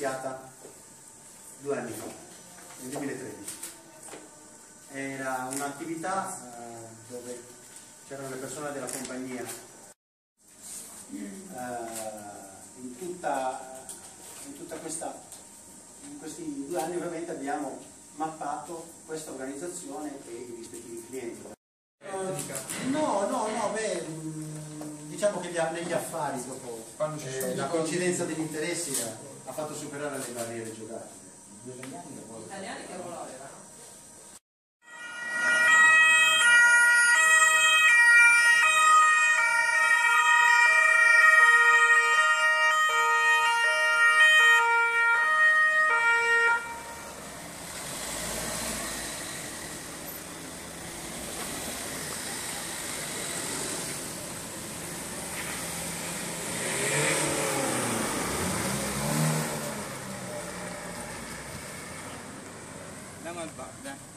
iniziata 2 anni fa, nel 2013. Era un'attività dove c'erano le persone della compagnia. In questi 2 anni ovviamente abbiamo mappato questa organizzazione e i rispettivi clienti. Diciamo che negli affari dopo la coincidenza degli interessi ha fatto superare le barriere geografiche. Gli italiani che ruolo avevano? Andiamo al bar, dai.